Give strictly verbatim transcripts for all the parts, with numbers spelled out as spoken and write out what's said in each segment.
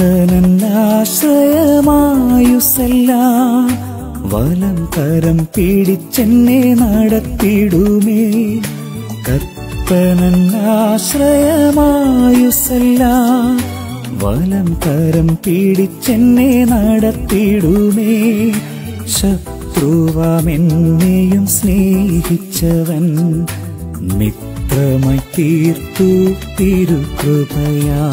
കർത്തനാശ്രയമായുസെല്ലാം വലം കരം പിടിച്ചെന്നെ നടത്തിടുമേ. കർത്തനാശ്രയമായുസെല്ലാം വലം കരം പിടിച്ചെന്നെ നടത്തിടുമേ. ശത്രുവാമെന്നെയും സ്നേഹിച്ചവൻ മിത്രമായി തീർത്തു തിരുകൃപയാ.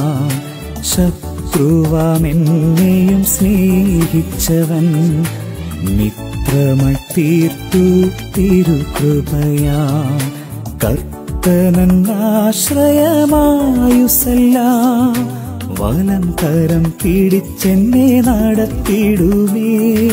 ശത്രുവാമെന്നെയും സ്നേഹിച്ചവൻ മിത്രമായി തീർത്തു തിരുകൃപയാ. കർത്തനാശ്രയമായുസെല്ലാം വലം കരം പിടിച്ചെന്നെ നടത്തിടുമേ.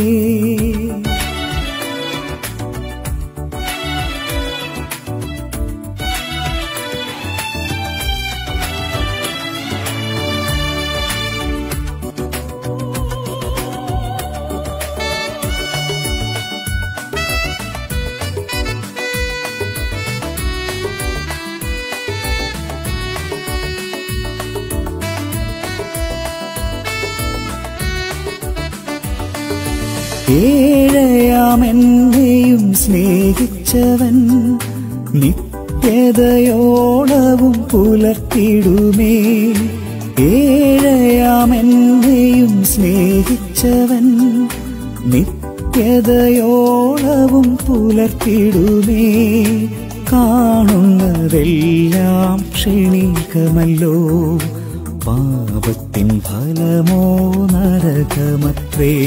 ഏഴയാമെന്നെയും സ്നേഹിച്ചവൻ നിത്യതയോളവും പുലർത്തിടുമേ. ഏഴയാമെന്നെയും സ്നേഹിച്ചവൻ നിത്യതയോളവും പുലർത്തിടുമേ. കാണുന്നതെല്ലാം ക്ഷണികമല്ലോ, പാപത്തിൻ ഫലമോ നരകമത്രേ.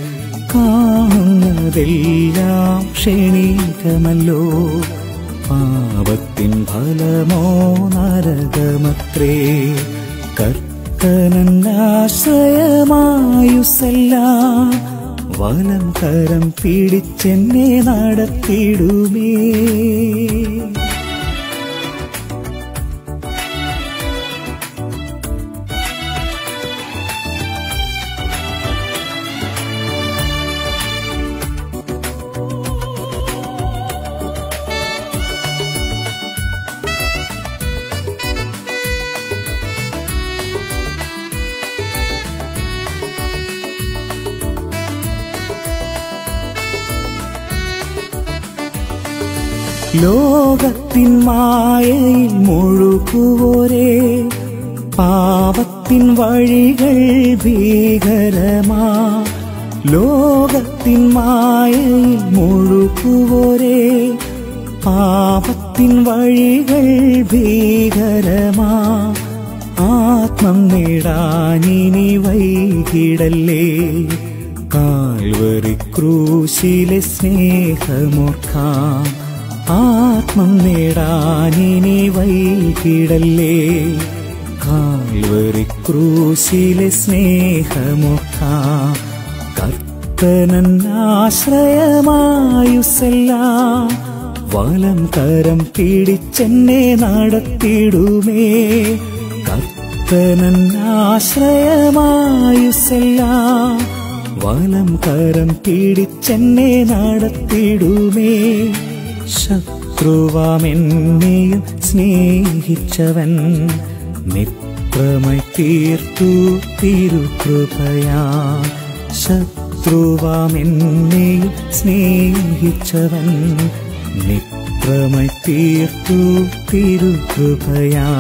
കാണുന്നതെല്ലാം ക്ഷണികമല്ലോ, പാപത്തിൻ ഫലമോ നരകമത്രേ. കർത്തനാശ്രയമായുസെല്ലാം വലം കരം പിടിച്ചെന്നെ നടത്തിടുമേ. ലോകത്തിൻ മായയിൽ മുഴുകുവോരേ, പാപത്തിൻ വഴികൾ ഭീകരമാ. ലോകത്തിൻ മായയിൽ മുഴുകുവോരേ, പാപത്തിൻ വഴികൾ ഭീകരമാ. ആത്മം നേടാനിനി വൈകിടല്ലേ, കാൽവരി ക്രൂശിലെ സ്നേഹമോർക്കാം. ആത്മം നേടാനിനി വൈകിടല്ലേ, കാൽവരി ക്രൂശിലെ സ്നേഹമോർക്കാം. കർത്തനാശ്രയമായുസെല്ലാം വലം കരം പിടിച്ചെന്നെ നടത്തിടുമേ. കർത്തനാശ്രയമായുസെല്ലാം വലം കരം പിടിച്ചെന്നെ നടത്തിടുമേ. ശത്രുവാമെന്നെയും സ്നേഹിച്ചവൻ മിത്രമായി തീർത്തു തിരുകൃപയാ. ശത്രുവാമെന്നെയും സ്നേഹിച്ചവൻ മിത്രമായി തീർത്തു തിരുകൃപയാ.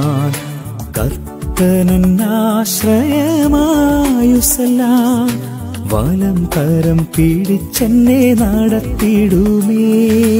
കർത്തനാശ്രയമായുസെല്ലാം വലം കരം പിടിച്ചെന്നെ നടത്തിടുമേ.